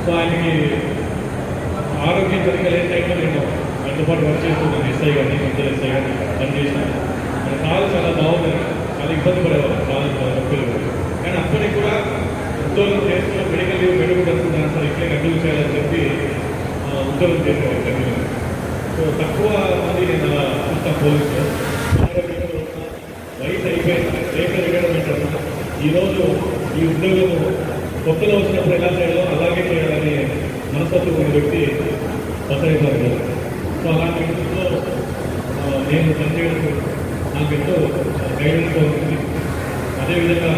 So ఆయనకి ఆరోగ్యం సరిగ్గా లేని టైంలో నేను ఆయనతో పాటు వర్క్ చేస్తున్నాను. ఎస్ఐ కానీ మధ్య ఎస్ఐ కానీ పనిచేసినాను. మన కాలు చాలా బాగుంది, చాలా ఇబ్బంది పడేవారు కాలు నొప్పులు. కానీ అప్పటికి కూడా ఉద్యోగం చేస్తూ మెడికల్ లీవ్ పెట్టుకుంటూ అనుకుంటున్నాను సార్, ఇట్లే కంటిన్యూ చేయాలని చెప్పి ఉద్యోగం చేసేవారు కంటిన్యూ. సో తక్కువ మంది నేను అలా చూస్తాను పోలీసులో. ఆరోగ్యంలో వయసు అయిపోయింది, రేపు రిటైర్మెంట్ అన్నా ఈరోజు ఈ ఉద్యోగం కొత్తలో వచ్చినప్పుడు ఎలా చేయాలో అలాగే చేయాలని మనస్తత్వం ఉన్న వ్యక్తి బసైతారు. సో అలాంటి వ్యక్తిలో నేను పనిచేయడం నాకు ఎంతో గైడెన్స్గా ఉంటుంది. అదేవిధంగా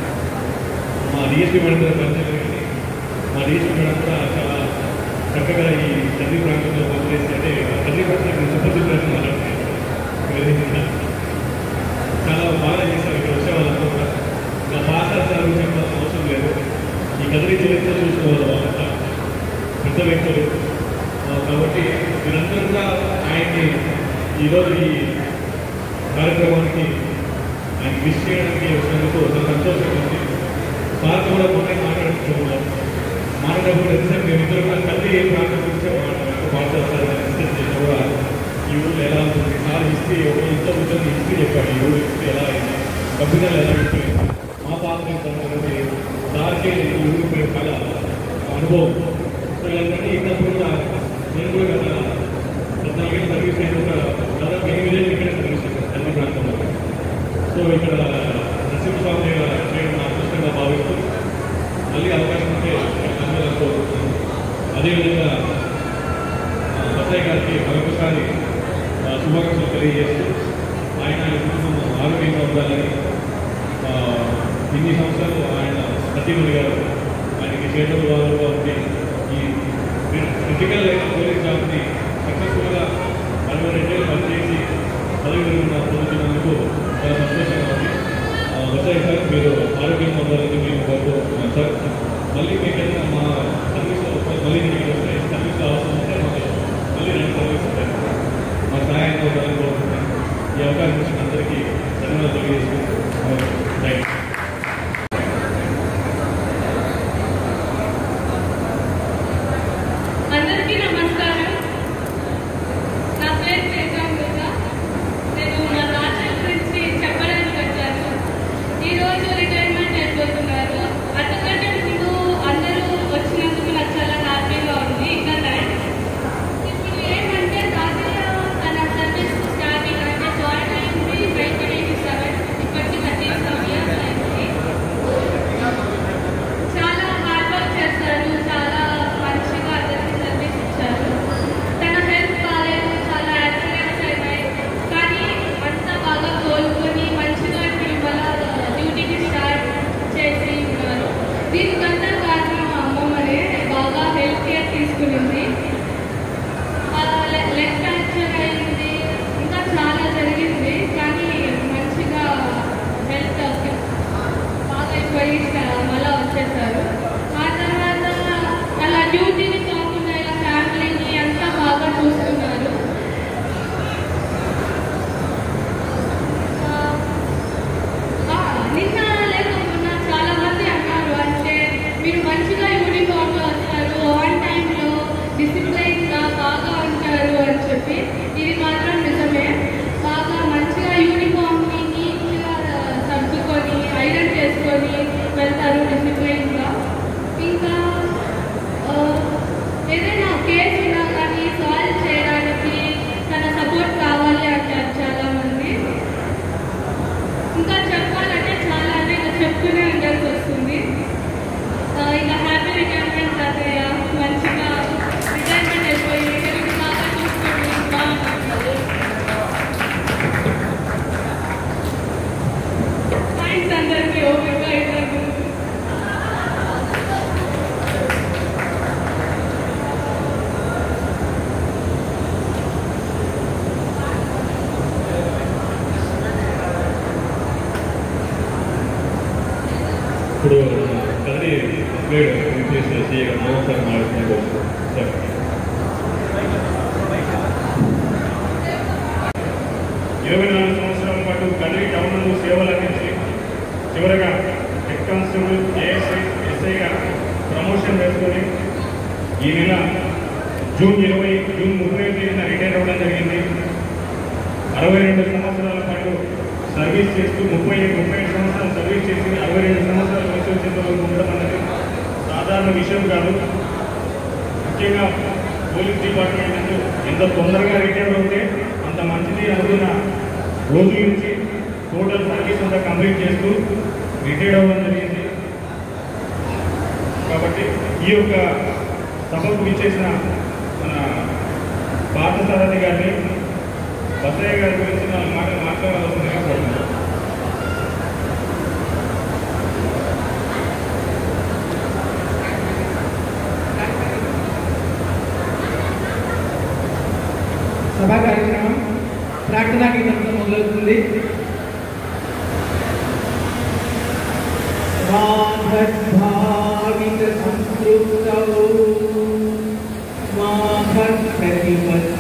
మా డిఎస్పీ మేడం కూడా పనిచేయగలిగింది. మా డిఎస్పీ మేడం కూడా చాలా చక్కగా ఈ చంద్రీ ప్రాంతంలో పనిచేసి, అంటే చంద్రీ ప్రాంతం సుప్రసిద్ధి మాట్లాడుతున్నాను, చాలా బాగా చేశారు. ఇక్కడ వచ్చే వాళ్ళంతా కూడా నా భాష చెప్పాల్సిన అవసరం లేదు. ఈ కదిరి చరిత్ర చూసుకోవాలి వాళ్ళంతా పెద్ద వ్యక్తులు. కాబట్టి మీరందరూ కూడా ఆయన్ని ఈరోజు ఈ కార్యక్రమానికి ఆయన విష్ చేయడానికి వచ్చినందుకు చాలా సంతోషంగా ఉంది. సార్ కూడా మొన్న మాట్లాడుతున్నాం. మాట్లాడేటప్పుడు ఎంతసేపు మేమిద్దరు కూడా కలిసి ఏ ప్రాంతం గురించి మాట్లాడతారు డిస్కస్ చేసినా కూడా ఈ ఊళ్ళో ఎలా ఉంటుంది. సార్ హిస్టరీ ఒక ఇంట్లో ఉంటుంది, హిస్టరీ చెప్పాడు. ఈ ఊరు హిస్టరీ ఎలా అయింది, కబ్జాలు ఎలా అయిపోయింది, మా పాత్ర సంగతి సార్కే ఈ ఊరి కళ అనుభవం. సో ఇలాంటి ఇన్నప్పుడు కూడా నేను కూడా కదా 14 సర్వీస్ అయిన కూడా దాదాపు 8 ఏళ్ళు ఇక్కడ సర్వీస్ చేశాను అన్ని ప్రాంతంలో. సో ఇక్కడ నరసింహస్వామి చేయడం నా అదృష్టంగా భావిస్తూ మళ్ళీ అవకాశం ఉంటే కోరుకుంటున్నాను. అదేవిధంగా బసయ్య గారికి మరొకసారి శుభాకాంక్షలు తెలియజేస్తూ ఆయన కుటుంబం ఆరోగ్యంగా ఉండాలని, ఇన్ని సంవత్సరాలు ఆయన సతీమణి గారు ఆయనకి చేతులు వారుగా ఉండి ఈ క్రిటికల్ అయిన పోలీస్ జాబ్ని సక్సెస్ఫుల్గా 42 ఏళ్ళు పనిచేసి పదవి విరమణ పొందుతున్నందుకు చాలా సంతోషంగా ఉంది. బసయ్య సార్ మీరు ఆరోగ్యంగా ఉండాలని మేము కోరుకుంటున్నాం సార్. మళ్ళీ మీకైనా మా సర్వీస్లో మళ్ళీ మీకు వస్తే సర్వీస్లో అవసరం ఉంటే మాకు మళ్ళీ 2 సర్వీస్ ఉంటాయి, మా సహాయంగా ఉండాలని కోరుకుంటున్నాను. ఈ అవకాశం ఇచ్చిన అందరికీ ధన్యవాదాలు తెలియజేసుకుంటున్నాను. Thank you. అందరికీ నమస్కారం. నా పేరు తేజాంబిక. నేను నా రాష్ట్రం గురించి చెప్పడానికి వచ్చాను. ఈరోజు రిటైర్మెంట్ అయిపోతున్నారు. అంతకంటే ముందు అందరూ వచ్చినందుకు నాకు చాలా హ్యాపీగా ఉంది. ఇంకా థ్యాంక్స్. ఇప్పుడు ఏమంటే తాతయ్య తన సర్వీస్ స్టార్టింగ్ అంటే జాయిన్ అయింది 1987, ఇప్పటికీ 37 years అయింది. చాలా హార్డ్ వర్క్ చేస్తారు, చాలా మంచిగా అందరికీ సర్వీస్ ఇచ్చారు. తన హెల్త్ బాగాలేదు, చాలా యాక్సిడెంట్స్ అయినాయి, కానీ అంతా బాగా కోలుకొని మంచిగా ఇప్పుడు మళ్ళా డ్యూటీకి స్టార్ట్ చేసి ఉన్నారు. దీనికంతా కారణం మా అమ్మమ్మనే. బాగా హెల్త్ కేర్ తీసుకునింది. లెగ్ ఫ్రాక్చర్ అయింది, ఇంకా చాలా జరిగింది, కానీ మంచిగా హెల్త్ బాగా అయిపోయి మళ్ళా వచ్చేసారు. ఆ తర్వాత అలా డ్యూటీని కాకుండా ఇలా ఫ్యామిలీని అంతా బాగా చూస్తున్నారు. నిన్న లేకపోయినా చాలా మంది అన్నారు, అంటే మీరు మంచిగా యూనిఫామ్లో వస్తారు, ఆన్ టైంలో డిసిప్లైన్గా బాగా ఉంటారు అని చెప్పి. ఇది మాత్రం నిజమే. బాగా మంచిగా యూనిఫామ్ని నీట్గా సర్దుకొని ఐరన్ చేసుకొని వెళ్తారు డిసిప్లైన్గా. ఇంకా ఏదైనా కేసు ఉన్నా కానీ సాల్వ్ చేయడానికి తన సపోర్ట్ కావాలి అంటారు చాలామంది. ఇంకా చెప్పాలంటే చాలా, అంటే ఇంకా చెప్తూనే ఉండాల్సి వస్తుంది. ఇంకా హ్యాపీ రిటైర్మెంట్ తాతయ్య. మంచిగా రిటైర్మెంట్ అయిపోయి హెల్త్ బాగా చూసుకోండి. బాగుంటుంది. థ్యాంక్స్ అందరికీ ఓపికగా అయినందుకు. ఇప్పుడు కదిరి ప్లేడ్ యూపీఎస్ సీఏగా మరోసారి మాట్లాడుతున్నాను సార్. ఇరవై 24 సంవత్సరాల పాటు కదిరి టౌన్లో సేవలు అందించి చివరగా హెడ్ కానిస్టేబుల్ ఏఎస్ఐ ఎస్ఐగా ప్రమోషన్ వేసుకొని ఈ నెల జూన్ 30వ తేదీన రిటైర్ అవ్వడం జరిగింది. 62 సంవత్సరాల పాటు సర్వీస్ చేస్తూ 37 సంవత్సరాలు సర్వీస్ చేసి 62 సంవత్సరాలు వయసు వచ్చేంత వరకు ఉండడం అనేది సాధారణ విషయం కాదు. ముఖ్యంగా పోలీస్ డిపార్ట్మెంట్ ఎంత తొందరగా రిటైర్ అవుతే అంత మంచిది అనుకున్న రోజు నుంచి టోటల్ సర్వీస్ అంతా కంప్లీట్ చేస్తూ రిటైర్ అవ్వడం జరిగింది. కాబట్టి ఈ యొక్క సభకు విచ్చేసిన మన పార్థసారథి గారిని బసయ్య గారి గురించి మనం మాట్లాడాల్సిందిగా కోరుతున్నాం. సభా కార్యక్రమం ప్రార్థనా గీతంతో మొదలవుతుంది. సంతృప్త